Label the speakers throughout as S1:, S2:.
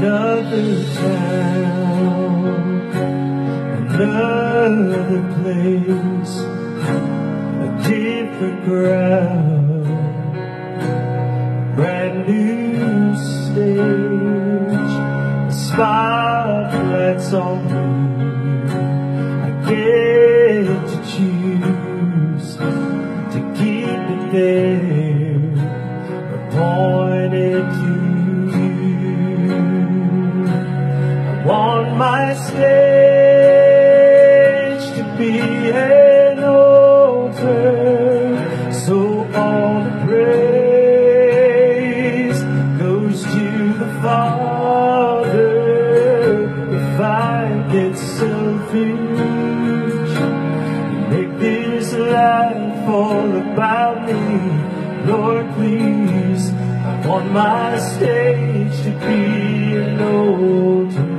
S1: another town, another place, a different crowd, a brand new stage, the spotlight's on me. I get to choose to keep it there, or point it to you. I want my stage to be an altar, so all the praise goes to the Father. If I get selfish, make this life all about me, Lord, please. I want my stage to be an altar.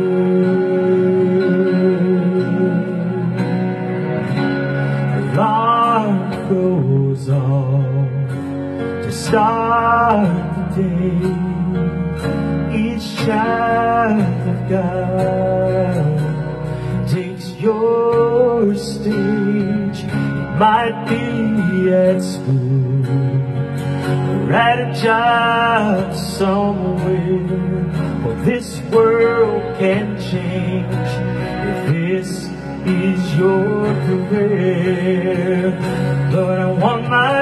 S1: Alarm goes on to start the day. Each child of God takes your stage. It might be at school or at a job somewhere. Well, this world can change if this is your career. Lord, I want my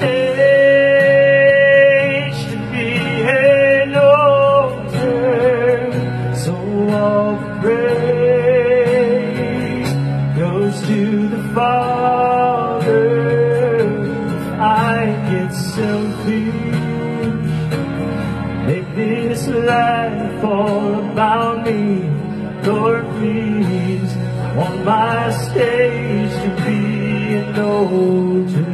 S1: stage to be an altar, so all the praise goes to the Father. If I get selfish, make this life all about me, Lord, please. I want my stage to be an altar.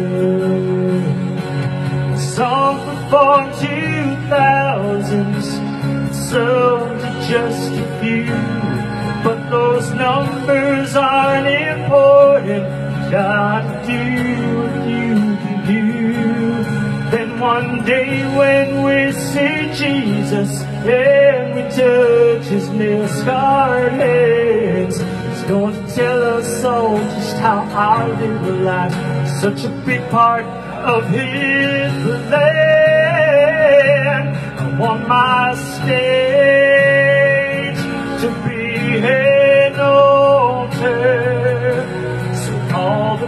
S1: A song for 2000s, some to just a few, but those numbers aren't important. God, do what you can do. Then one day when we see Jesus and we touch his nail-scarred hands, he's going to tell us all just how our little life is such a big part of his plan. I want my stage to be an altar, so all the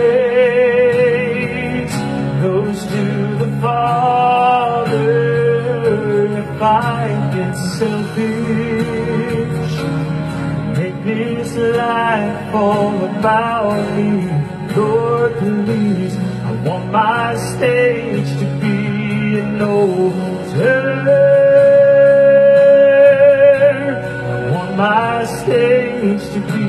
S1: praise goes to the Father. If I get selfish, make this life all about me, Lord, please. I want my stage to be an altar. I want my stage to be